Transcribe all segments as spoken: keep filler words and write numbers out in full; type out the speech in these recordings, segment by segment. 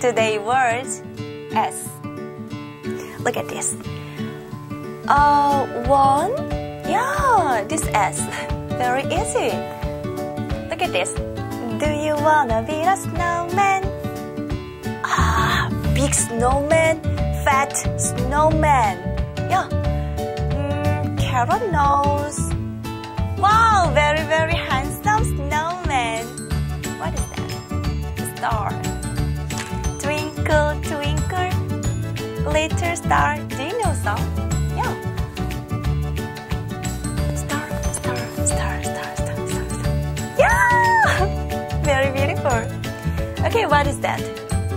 Today word S. Look at this. Uh, one. Yeah, this S. Very easy. Look at this. Do you wanna build a snowman? Ah, big snowman, fat snowman. Yeah. Mm, carrot nose. Wow, very, very handsome snowman. What is that? Star. Twinkle, twinkle, little star. Do you know song? Yeah. Star, star, star, star, star, star, star. Yeah! Very beautiful. Okay, what is that?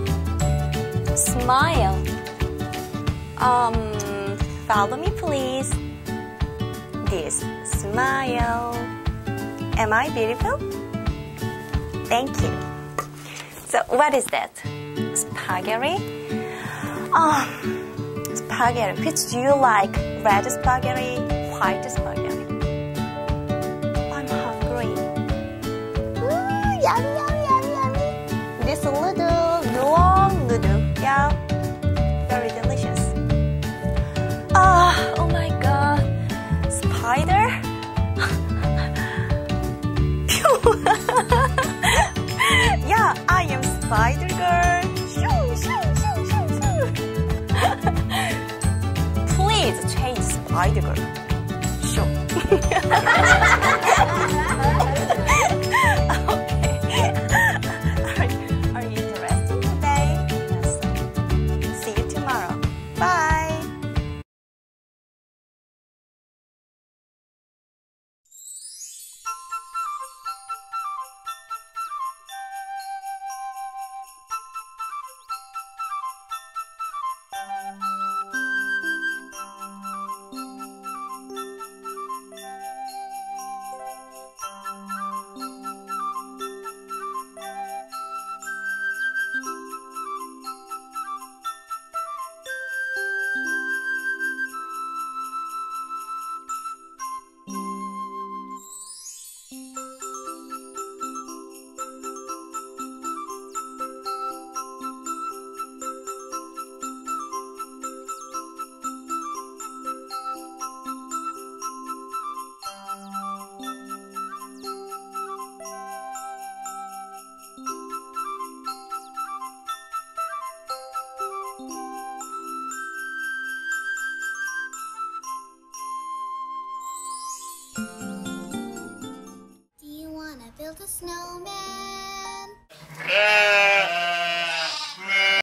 Smile. Um, follow me, please. This smile. Am I beautiful? Thank you. So, what is that? Spaghetti? Oh, spaghetti. Which do you like? Red spaghetti, white spaghetti? I'm hungry. Ooh, yummy, yummy, yummy, yummy. This little long noodle. Yeah, very delicious. Oh, oh my god. Spider? Yeah, I am Spider Girl. Shoo, shoo, shoo, shoo, shoo. Please change Spider Girl. Shoo. Okay. Are, are you interested today? Yes. See you tomorrow. Bye. Do you wanna build a snowman?